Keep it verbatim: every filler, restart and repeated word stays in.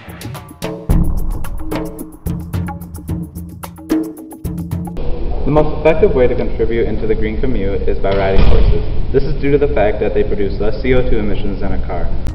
The most effective way to contribute into the green commute is by riding horses. This is due to the fact that they produce less C O two emissions than a car.